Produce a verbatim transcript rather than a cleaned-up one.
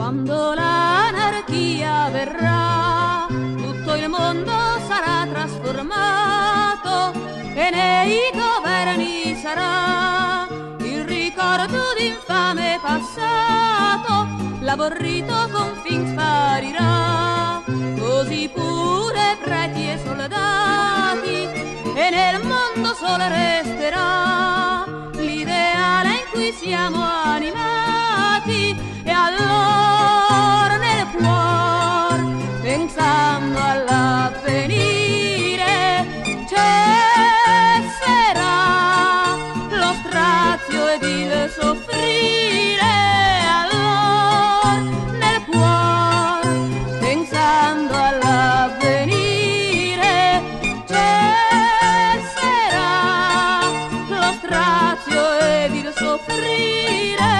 Quando l'anarchia verrà, tutto il mondo sarà trasformato e nei governi sarà il ricordo d'infame passato, l'aborrito confin sparirà, così pure preti e soldati, e nel mondo solo resterà l'ideale in cui siamo animati. E allora nel cuor, pensando all'avvenire, cesserà lo strazio ed il soffrire. Allora nel cuor, pensando all'avvenire, cesserà lo strazio ed il soffrire.